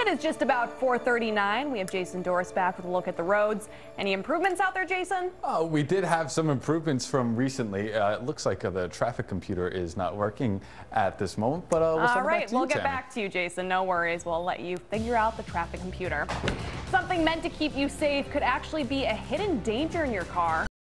is just about 4:39. We have Jason Doris back with a look at the roads. Any improvements out there, Jason? We did have some improvements from recently. It looks like the traffic computer is not working at this moment, but we'll send it back to you, we'll get Tammy. back to you, Jason. No worries. We'll let you figure out the traffic computer. Something meant to keep you safe could actually be a hidden danger in your car.